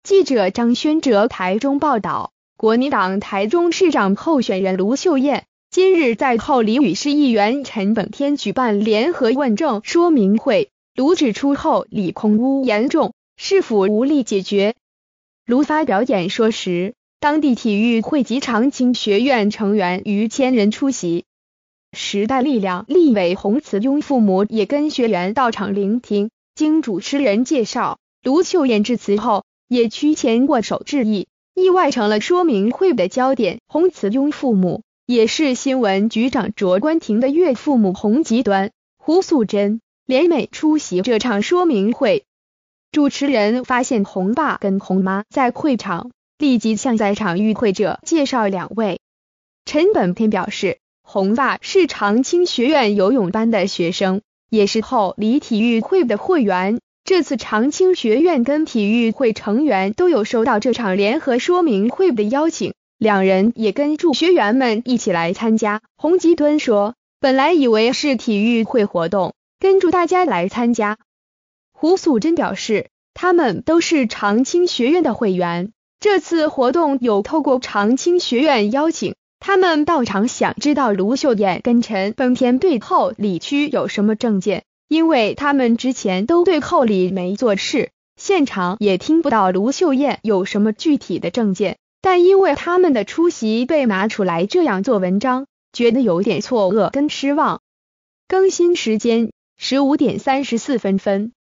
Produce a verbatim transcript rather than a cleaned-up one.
记者张轩哲台中报道，国民党台中市长候选人卢秀燕今日在后里与市议员陈本天举办联合问政说明会。卢指出后里空污严重，市府无力解决。卢发表演说时，当地体育会及长青学院成员逾千人出席。时代力量立委洪慈庸父母也跟学员到场聆听。经主持人介绍，卢秀燕致辞后也屈前握手致意，意外成了说明会的焦点。洪慈庸父母也是新闻局长卓冠廷的岳父母洪吉端、胡素贞联袂出席这场说明会。主持人发现洪爸跟洪妈在会场，立即向在场与会者介绍两位。陈本天表示，洪爸是长青学院游泳班的学生，也是后里体育会的会员。这次长青学院跟体育会成员都有收到这场联合说明会的邀请，两人也跟助学员们一起来参加。洪吉敦说，本来以为是体育会活动，跟着大家来参加。胡素贞表示，他们都是长青学院的会员，这次活动有透过长青学院邀请，他们到场想知道卢秀燕跟陈本天对后里区有什么政见，因为他们之前都对后里没做事，现场也听不到卢秀燕有什么具体的政见，但因为他们的出席被拿出来这样做文章，觉得有点错愕跟失望。更新时间十五点三十四分分。